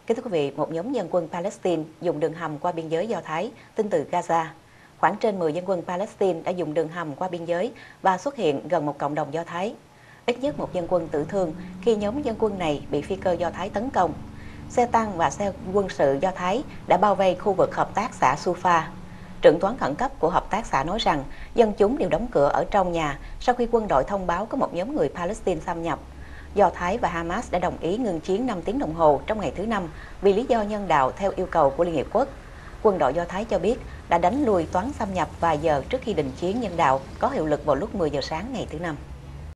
Kính thưa quý vị, một nhóm dân quân Palestine dùng đường hầm qua biên giới Do Thái tin từ Gaza. Khoảng trên 10 dân quân Palestine đã dùng đường hầm qua biên giới và xuất hiện gần một cộng đồng Do Thái. Ít nhất một dân quân tử thương khi nhóm dân quân này bị phi cơ Do Thái tấn công. Xe tăng và xe quân sự Do Thái đã bao vây khu vực hợp tác xã Sufa. Trưởng toán khẩn cấp của hợp tác xã nói rằng dân chúng đều đóng cửa ở trong nhà sau khi quân đội thông báo có một nhóm người Palestine xâm nhập. Do Thái và Hamas đã đồng ý ngừng chiến 5 tiếng đồng hồ trong ngày thứ Năm vì lý do nhân đạo theo yêu cầu của Liên Hiệp Quốc. Quân đội Do Thái cho biết đã đánh lùi toán xâm nhập vài giờ trước khi đình chiến nhân đạo có hiệu lực vào lúc 10 giờ sáng ngày thứ Năm.